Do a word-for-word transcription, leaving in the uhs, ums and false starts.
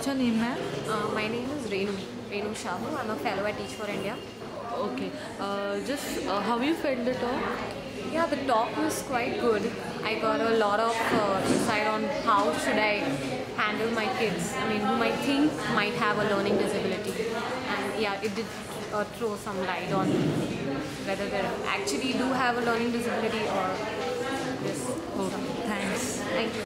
What's your name, ma'am? Uh, my name is Renu, Renu Shahu. I'm a fellow at Teach for India. Okay. Uh, just uh, how you felt the talk? Yeah, the talk was quite good. I got a lot of uh, insight on how should I handle my kids. I mean, whom I think might have a learning disability. And yeah, it did uh, throw some light on whether they actually do have a learning disability or this. Okay. Thanks. Thank you.